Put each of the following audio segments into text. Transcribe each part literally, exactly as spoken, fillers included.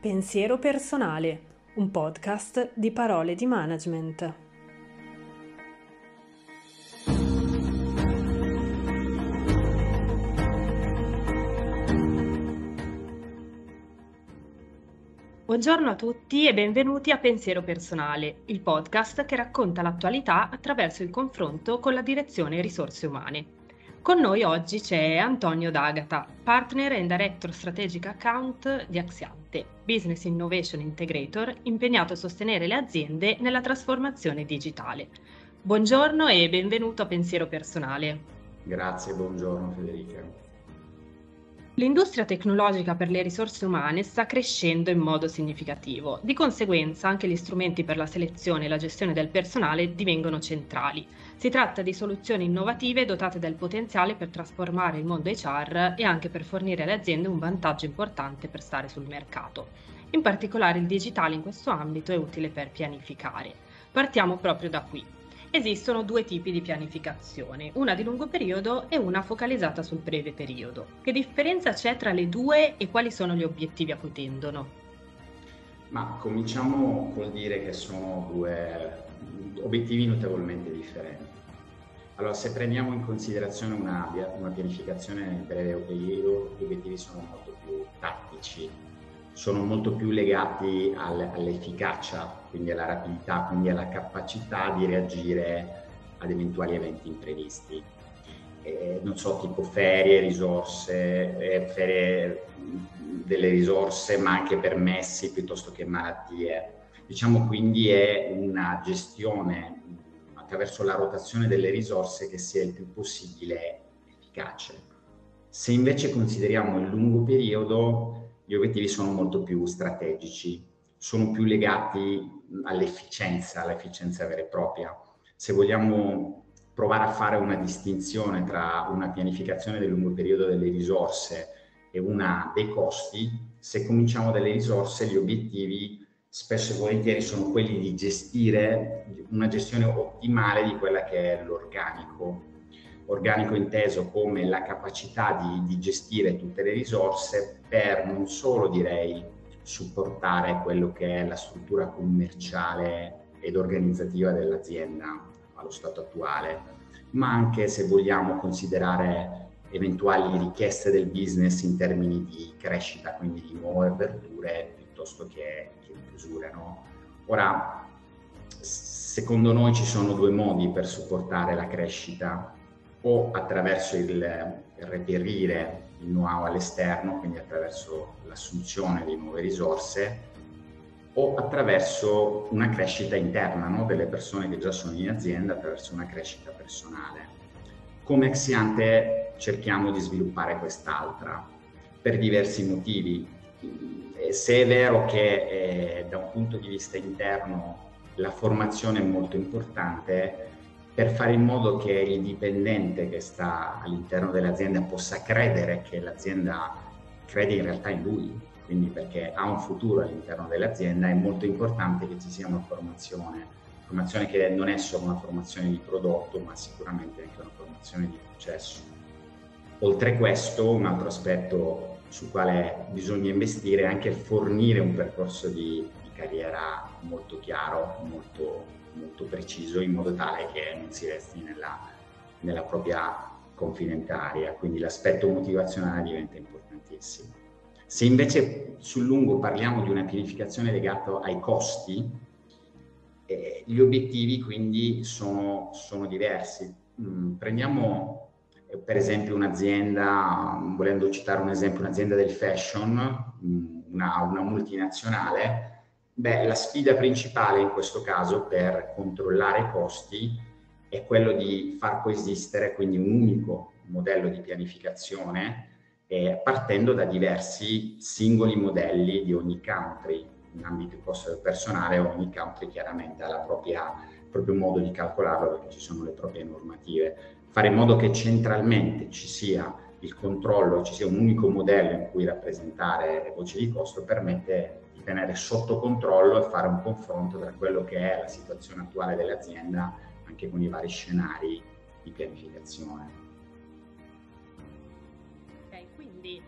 Pensiero personale, un podcast di parole di management. Buongiorno a tutti e benvenuti a Pensiero personale, il podcast che racconta l'attualità attraverso il confronto con la direzione risorse umane. Con noi oggi c'è Antonio D'Agata, Partner and Director Strategic Account di Axiante, Business Innovation Integrator, impegnato a sostenere le aziende nella trasformazione digitale. Buongiorno e benvenuto a Pensiero personale. Grazie, buongiorno Federica. L'industria tecnologica per le risorse umane sta crescendo in modo significativo, di conseguenza anche gli strumenti per la selezione e la gestione del personale divengono centrali. Si tratta di soluzioni innovative dotate del potenziale per trasformare il mondo H R e anche per fornire alle aziende un vantaggio importante per stare sul mercato. In particolare il digitale in questo ambito è utile per pianificare. Partiamo proprio da qui. Esistono due tipi di pianificazione, una di lungo periodo e una focalizzata sul breve periodo. Che differenza c'è tra le due e quali sono gli obiettivi a cui tendono? Ma cominciamo col dire che sono due obiettivi notevolmente differenti. Allora, se prendiamo in considerazione una, una pianificazione nel breve periodo, gli obiettivi sono molto più tattici, sono molto più legati al, all'efficacia, quindi alla rapidità, quindi alla capacità di reagire ad eventuali eventi imprevisti. Eh, non so, tipo ferie, risorse, eh, ferie delle risorse, ma anche permessi piuttosto che malattie. Diciamo quindi è una gestione attraverso la rotazione delle risorse che sia il più possibile efficace. Se invece consideriamo il lungo periodo, gli obiettivi sono molto più strategici, sono più legati all'efficienza, all'efficienza vera e propria. Se vogliamo provare a fare una distinzione tra una pianificazione del lungo periodo delle risorse e una dei costi, se cominciamo dalle risorse, gli obiettivi spesso e volentieri sono quelli di gestire una gestione ottimale di quella che è l'organico. Organico inteso come la capacità di, di gestire tutte le risorse per non solo, direi, supportare quello che è la struttura commerciale ed organizzativa dell'azienda allo stato attuale, ma anche, se vogliamo, considerare eventuali richieste del business in termini di crescita, quindi di nuove aperture piuttosto che, che di chiusure, no? Ora, secondo noi ci sono due modi per supportare la crescita: o attraverso il, il reperire il know-how all'esterno, quindi attraverso l'assunzione di nuove risorse, o attraverso una crescita interna, no, delle persone che già sono in azienda, attraverso una crescita personale. Come Axiante cerchiamo di sviluppare quest'altra per diversi motivi. Se è vero che eh, da un punto di vista interno la formazione è molto importante, per fare in modo che il dipendente che sta all'interno dell'azienda possa credere che l'azienda crede in realtà in lui, quindi perché ha un futuro all'interno dell'azienda, è molto importante che ci sia una formazione, formazione che non è solo una formazione di prodotto, ma sicuramente anche una formazione di processo. Oltre a questo, un altro aspetto sul quale bisogna investire è anche fornire un percorso di, di carriera molto chiaro, molto molto preciso, in modo tale che non si resti nella, nella propria confident area, quindi l'aspetto motivazionale diventa importantissimo. Se invece sul lungo parliamo di una pianificazione legata ai costi, eh, gli obiettivi quindi sono, sono diversi. Mm, prendiamo eh, per esempio un'azienda, volendo citare un esempio, un'azienda del fashion, una, una multinazionale. Beh, la sfida principale in questo caso per controllare i costi è quello di far coesistere quindi un unico modello di pianificazione eh, partendo da diversi singoli modelli di ogni country. In ambito di costo del personale, ogni country chiaramente ha la propria, il proprio modo di calcolarlo, perché ci sono le proprie normative. Fare in modo che centralmente ci sia il controllo, ci sia un unico modello in cui rappresentare le voci di costo permette di tenere sotto controllo e fare un confronto tra quello che è la situazione attuale dell'azienda anche con i vari scenari di pianificazione. Ok, quindi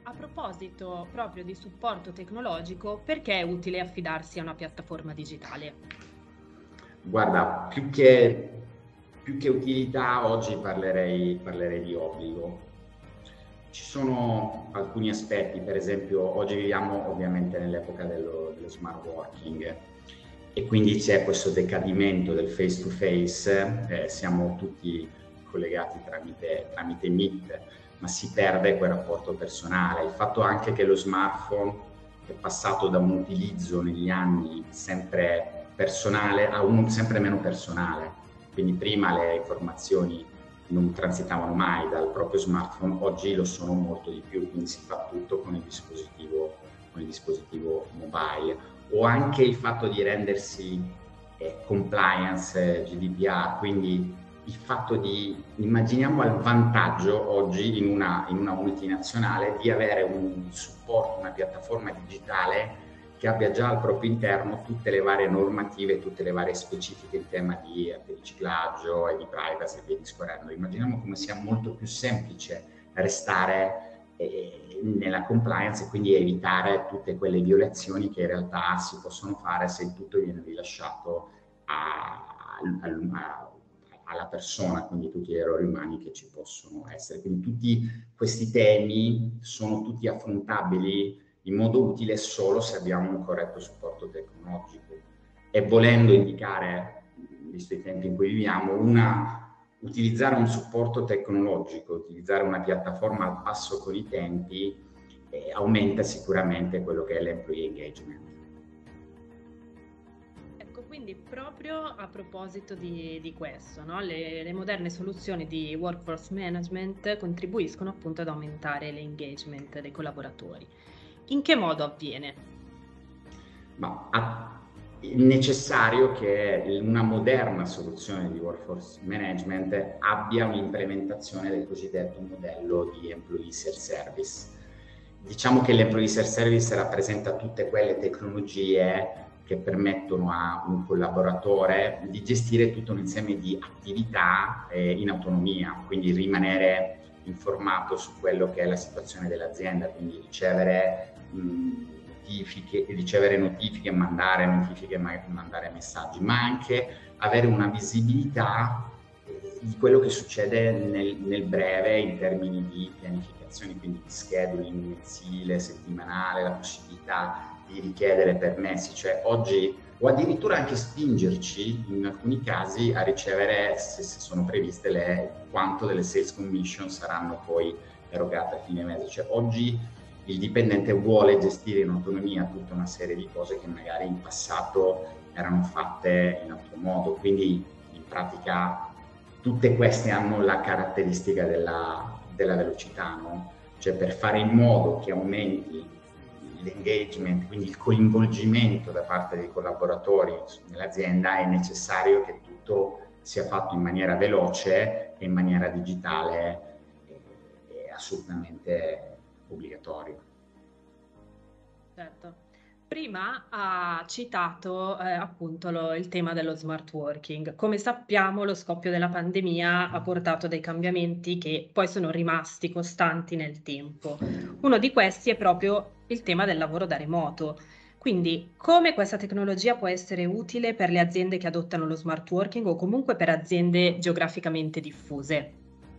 a proposito proprio di supporto tecnologico, perché è utile affidarsi a una piattaforma digitale? Guarda, più che, più che utilità, oggi parlerei, parlerei di obbligo. Ci sono alcuni aspetti, per esempio oggi viviamo ovviamente nell'epoca dello, dello smart working e quindi c'è questo decadimento del face to face, eh, siamo tutti collegati tramite, tramite Meet, ma si perde quel rapporto personale. Il fatto anche che lo smartphone è passato da un utilizzo negli anni sempre personale a uno sempre meno personale, quindi prima le informazioni non transitavano mai dal proprio smartphone, oggi lo sono molto di più, quindi si fa tutto con il dispositivo, con il dispositivo mobile. O anche il fatto di rendersi eh, compliance, G D P R, quindi il fatto di, immaginiamo il vantaggio oggi in una, in una multinazionale di avere un supporto, una piattaforma digitale che abbia già al proprio interno tutte le varie normative, tutte le varie specifiche in tema di, di riciclaggio e di privacy e via discorrendo. Immaginiamo come sia molto più semplice restare eh, nella compliance e quindi evitare tutte quelle violazioni che in realtà si possono fare se il tutto viene rilasciato a, a, a, alla persona, quindi tutti gli errori umani che ci possono essere. Quindi tutti questi temi sono tutti affrontabili in modo utile solo se abbiamo un corretto supporto tecnologico e volendo indicare, visto i tempi in cui viviamo, una, utilizzare un supporto tecnologico, utilizzare una piattaforma al passo con i tempi eh, aumenta sicuramente quello che è l'employee engagement. Ecco, quindi proprio a proposito di, di questo, no? le, le moderne soluzioni di workforce management contribuiscono appunto ad aumentare l'engagement dei collaboratori. In che modo avviene? Ma è necessario che una moderna soluzione di workforce management abbia un'implementazione del cosiddetto modello di employee self-service. Diciamo che l'employee self-service rappresenta tutte quelle tecnologie che permettono a un collaboratore di gestire tutto un insieme di attività eh, in autonomia, quindi rimanere informato su quello che è la situazione dell'azienda, quindi ricevere mh, notifiche, ricevere notifiche, mandare notifiche, mandare messaggi, ma anche avere una visibilità eh, di quello che succede nel, nel breve in termini di pianificazione, quindi di scheduling mensile, settimanale, la possibilità di richiedere permessi, cioè oggi o addirittura anche spingerci in alcuni casi a ricevere, se, se sono previste, le, quanto delle sales commission saranno poi erogate a fine mese. Cioè oggi il dipendente vuole gestire in autonomia tutta una serie di cose che magari in passato erano fatte in altro modo, quindi in pratica tutte queste hanno la caratteristica della, della velocità, no? Cioè per fare in modo che aumenti l'engagement, quindi il coinvolgimento da parte dei collaboratori nell'azienda, è necessario che tutto sia fatto in maniera veloce e in maniera digitale, è assolutamente obbligatorio. Certo. Prima ha citato eh, appunto lo, il tema dello smart working. Come sappiamo, lo scoppio della pandemia ha portato dei cambiamenti che poi sono rimasti costanti nel tempo. Uno di questi è proprio il tema del lavoro da remoto. Quindi, come questa tecnologia può essere utile per le aziende che adottano lo smart working o comunque per aziende geograficamente diffuse?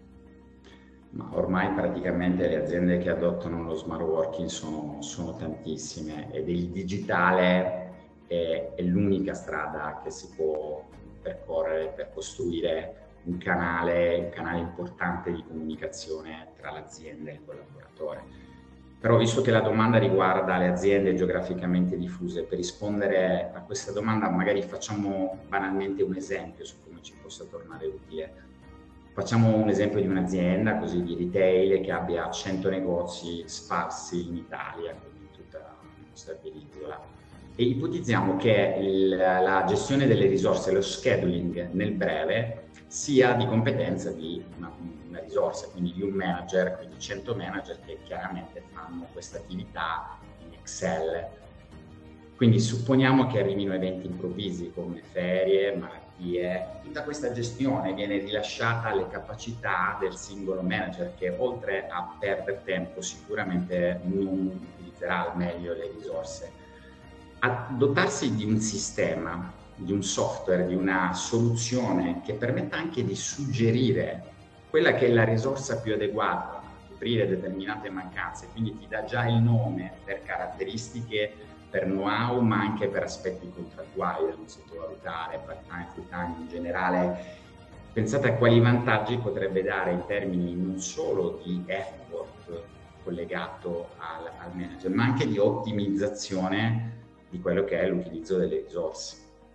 Ma ormai praticamente le aziende che adottano lo smart working sono, sono tantissime ed il digitale è, è l'unica strada che si può percorrere per costruire un canale, un canale importante di comunicazione tra l'azienda e il collaboratore. Però visto che la domanda riguarda le aziende geograficamente diffuse, per rispondere a questa domanda magari facciamo banalmente un esempio su come ci possa tornare utile. Facciamo un esempio di un'azienda così di retail che abbia cento negozi sparsi in Italia, quindi in tutta la nostra penisola. E ipotizziamo che il, la gestione delle risorse, lo scheduling nel breve, sia di competenza di una, una risorsa, quindi di un manager, quindi cento manager che chiaramente fanno questa attività in Excel. Quindi supponiamo che arrivino eventi improvvisi come ferie, gerarchie, tutta questa gestione viene rilasciata alle capacità del singolo manager, che oltre a perdere tempo sicuramente non utilizzerà al meglio le risorse. A dotarsi di un sistema, di un software, di una soluzione che permetta anche di suggerire quella che è la risorsa più adeguata a coprire determinate mancanze, quindi ti dà già il nome per caratteristiche, per know-how, ma anche per aspetti contrattuali da non sottovalutare, part-time, full-time in generale. Pensate a quali vantaggi potrebbe dare in termini non solo di effort collegato al, al manager, ma anche di ottimizzazione di quello che è l'utilizzo delle risorse.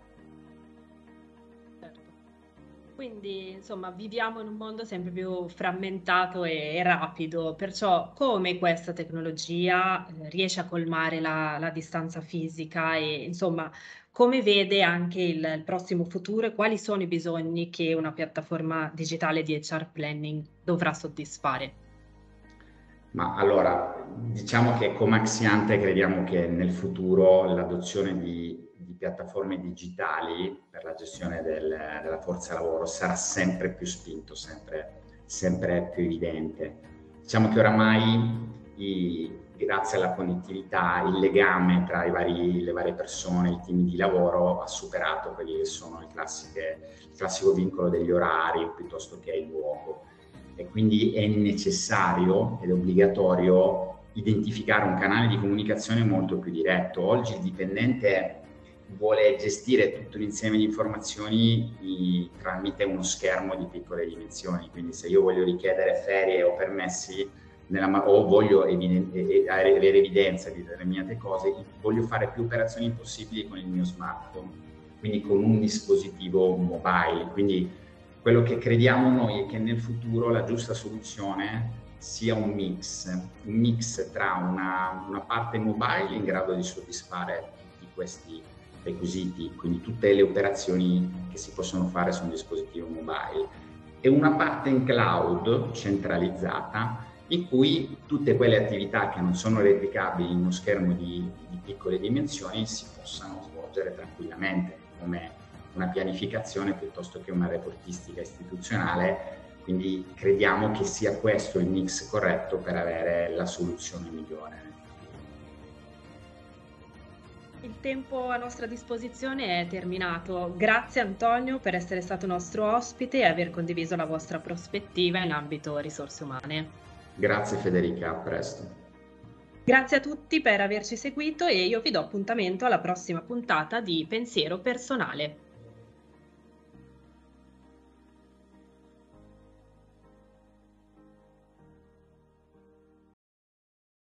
Certo. Quindi, insomma, viviamo in un mondo sempre più frammentato e, e rapido, perciò come questa tecnologia eh, riesce a colmare la, la distanza fisica e, insomma, come vede anche il, il prossimo futuro e quali sono i bisogni che una piattaforma digitale di H R Planning dovrà soddisfare? Ma allora, diciamo che come Axiante crediamo che nel futuro l'adozione di, di piattaforme digitali per la gestione del, della forza lavoro sarà sempre più spinto, sempre, sempre più evidente. Diciamo che oramai, i, grazie alla connettività, il legame tra i vari, le varie persone, i team di lavoro ha superato quelli che sono il, classiche, il classico vincolo degli orari piuttosto che il luogo. E quindi è necessario ed è obbligatorio identificare un canale di comunicazione molto più diretto. Oggi il dipendente vuole gestire tutto l'insieme di informazioni di, tramite uno schermo di piccole dimensioni, quindi se io voglio richiedere ferie o permessi nella, o voglio eviden- avere evidenza di determinate cose, voglio fare più operazioni possibili con il mio smartphone, quindi con un dispositivo mobile. Quindi quello che crediamo noi è che nel futuro la giusta soluzione sia un mix, un mix tra una, una parte mobile in grado di soddisfare tutti questi requisiti, quindi tutte le operazioni che si possono fare su un dispositivo mobile, e una parte in cloud centralizzata in cui tutte quelle attività che non sono replicabili in uno schermo di, di piccole dimensioni si possano svolgere tranquillamente, come una pianificazione piuttosto che una reportistica istituzionale. Quindi crediamo che sia questo il mix corretto per avere la soluzione migliore. Il tempo a nostra disposizione è terminato. Grazie Antonio per essere stato nostro ospite e aver condiviso la vostra prospettiva in ambito risorse umane. Grazie Federica, a presto. Grazie a tutti per averci seguito e io vi do appuntamento alla prossima puntata di Pensiero Personale.